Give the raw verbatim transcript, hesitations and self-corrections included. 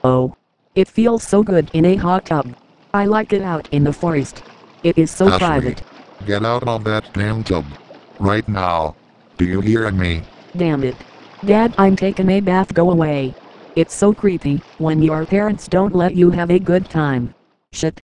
Oh. It feels so good in a hot tub. I like it out in the forest. It is so Ashley, private. get out of that damn tub. Right now. Do you hear me? Damn it. Dad, I'm taking a bath, go away. It's so creepy when your parents don't let you have a good time. Shit.